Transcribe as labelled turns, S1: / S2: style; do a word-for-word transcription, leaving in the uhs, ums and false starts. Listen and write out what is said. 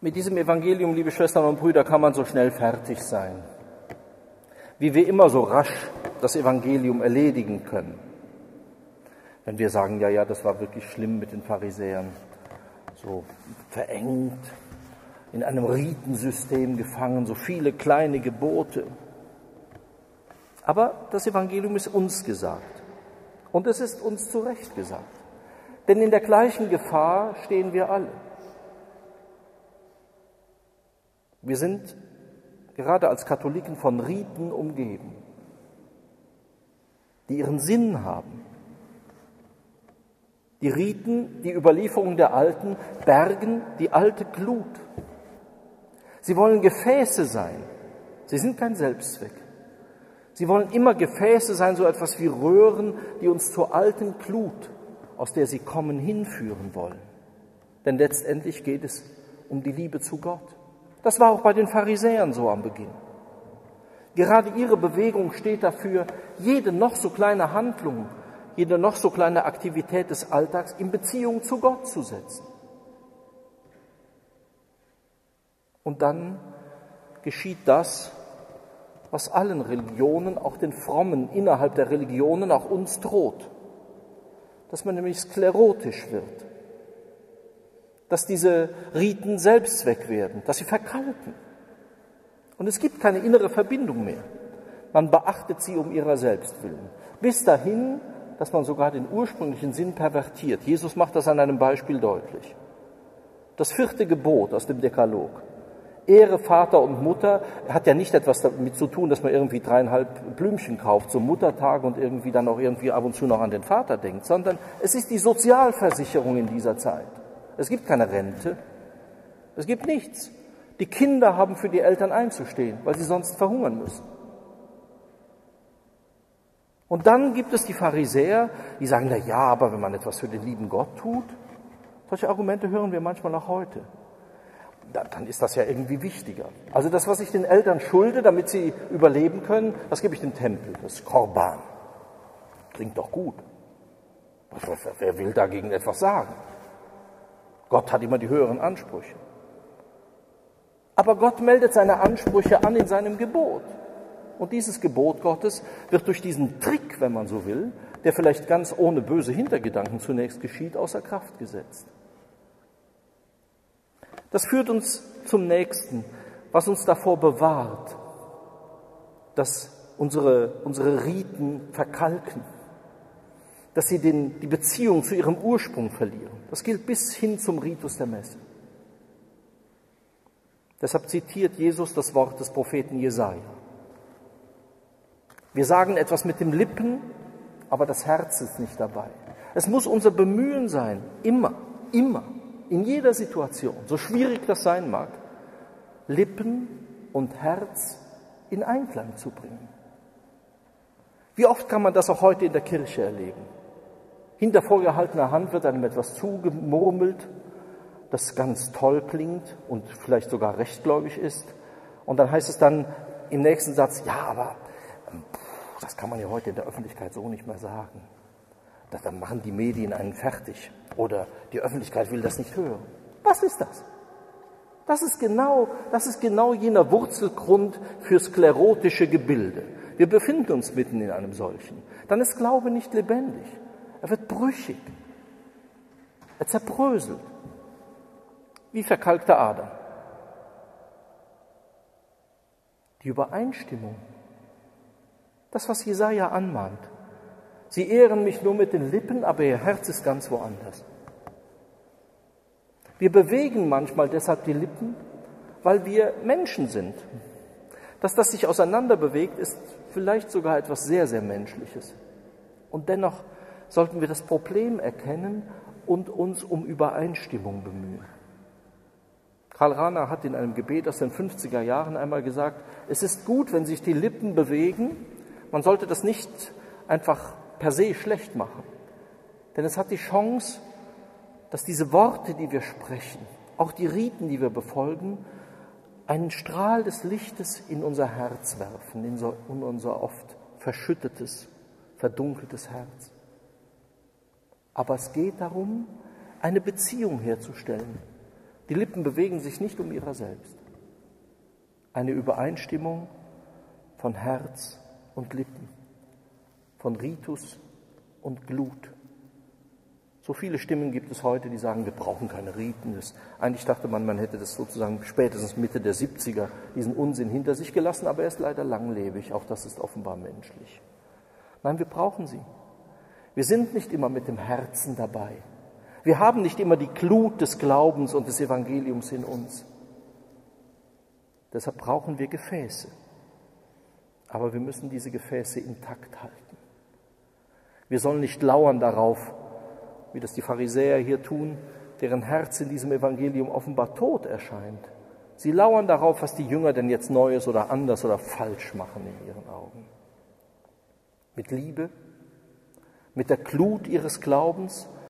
S1: Mit diesem Evangelium, liebe Schwestern und Brüder, kann man so schnell fertig sein, wie wir immer so rasch das Evangelium erledigen können. Wenn wir sagen, ja, ja, das war wirklich schlimm mit den Pharisäern, so verengt, in einem Ritensystem gefangen, so viele kleine Gebote. Aber das Evangelium ist uns gesagt und es ist uns zu Recht gesagt, denn in der gleichen Gefahr stehen wir alle. Wir sind gerade als Katholiken von Riten umgeben, die ihren Sinn haben. Die Riten, die Überlieferungen der Alten, bergen die alte Glut. Sie wollen Gefäße sein. Sie sind kein Selbstzweck. Sie wollen immer Gefäße sein, so etwas wie Röhren, die uns zur alten Glut, aus der sie kommen, hinführen wollen. Denn letztendlich geht es um die Liebe zu Gott. Das war auch bei den Pharisäern so am Beginn. Gerade ihre Bewegung steht dafür, jede noch so kleine Handlung, jede noch so kleine Aktivität des Alltags in Beziehung zu Gott zu setzen. Und dann geschieht das, was allen Religionen, auch den Frommen innerhalb der Religionen, auch uns droht. Dass man nämlich sklerotisch wird. Dass diese Riten Selbstzweck werden, dass sie verkalken. Und es gibt keine innere Verbindung mehr. Man beachtet sie um ihrer selbst willen. Bis dahin, dass man sogar den ursprünglichen Sinn pervertiert. Jesus macht das an einem Beispiel deutlich. Das vierte Gebot aus dem Dekalog. Ehre Vater und Mutter hat ja nicht etwas damit zu tun, dass man irgendwie dreieinhalb Blümchen kauft zum Muttertag und irgendwie dann auch irgendwie ab und zu noch an den Vater denkt, sondern es ist die Sozialversicherung in dieser Zeit. Es gibt keine Rente, es gibt nichts. Die Kinder haben für die Eltern einzustehen, weil sie sonst verhungern müssen. Und dann gibt es die Pharisäer, die sagen, na ja, aber wenn man etwas für den lieben Gott tut, solche Argumente hören wir manchmal auch heute. Dann ist das ja irgendwie wichtiger. Also das, was ich den Eltern schulde, damit sie überleben können, das gebe ich dem Tempel, das ist Korban. Klingt doch gut. Wer will dagegen etwas sagen? Gott hat immer die höheren Ansprüche. Aber Gott meldet seine Ansprüche an in seinem Gebot. Und dieses Gebot Gottes wird durch diesen Trick, wenn man so will, der vielleicht ganz ohne böse Hintergedanken zunächst geschieht, außer Kraft gesetzt. Das führt uns zum Nächsten, was uns davor bewahrt, dass unsere, unsere Riten verkalken, dass sie den, die Beziehung zu ihrem Ursprung verlieren. Das gilt bis hin zum Ritus der Messe. Deshalb zitiert Jesus das Wort des Propheten Jesaja. Wir sagen etwas mit den Lippen, aber das Herz ist nicht dabei. Es muss unser Bemühen sein, immer, immer, in jeder Situation, so schwierig das sein mag, Lippen und Herz in Einklang zu bringen. Wie oft kann man das auch heute in der Kirche erleben? Hinter vorgehaltener Hand wird einem etwas zugemurmelt, das ganz toll klingt und vielleicht sogar rechtgläubig ist. Und dann heißt es dann im nächsten Satz, ja, aber das kann man ja heute in der Öffentlichkeit so nicht mehr sagen. Dann machen die Medien einen fertig oder die Öffentlichkeit will das nicht hören. Was ist das? Das ist genau, das ist genau jener Wurzelgrund für sklerotische Gebilde. Wir befinden uns mitten in einem solchen. Dann ist Glaube nicht lebendig. Er wird brüchig. Er zerbröselt. Wie verkalkter Adam. Die Übereinstimmung. Das, was Jesaja anmahnt. Sie ehren mich nur mit den Lippen, aber ihr Herz ist ganz woanders. Wir bewegen manchmal deshalb die Lippen, weil wir Menschen sind. Dass das sich auseinander bewegt, ist vielleicht sogar etwas sehr, sehr Menschliches. Und dennoch sollten wir das Problem erkennen und uns um Übereinstimmung bemühen. Karl Rahner hat in einem Gebet aus den fünfziger Jahren einmal gesagt, es ist gut, wenn sich die Lippen bewegen, man sollte das nicht einfach per se schlecht machen. Denn es hat die Chance, dass diese Worte, die wir sprechen, auch die Riten, die wir befolgen, einen Strahl des Lichtes in unser Herz werfen, in, so, in unser oft verschüttetes, verdunkeltes Herz. Aber es geht darum, eine Beziehung herzustellen Die Lippen bewegen sich nicht um ihrer selbst. Eine Übereinstimmung von Herz und Lippen, von Ritus und Glut. So viele Stimmen gibt es heute, die sagen, wir brauchen keine Riten. Das, eigentlich dachte man, man hätte das sozusagen spätestens Mitte der siebziger, diesen Unsinn hinter sich gelassen, aber er ist leider langlebig. Auch das ist offenbar menschlich. Nein, wir brauchen sie. Wir sind nicht immer mit dem Herzen dabei. Wir haben nicht immer die Glut des Glaubens und des Evangeliums in uns. Deshalb brauchen wir Gefäße. Aber wir müssen diese Gefäße intakt halten. Wir sollen nicht lauern darauf, wie das die Pharisäer hier tun, deren Herz in diesem Evangelium offenbar tot erscheint. Sie lauern darauf, was die Jünger denn jetzt Neues oder anders oder falsch machen in ihren Augen. Mit Liebe, mit der Glut ihres Glaubens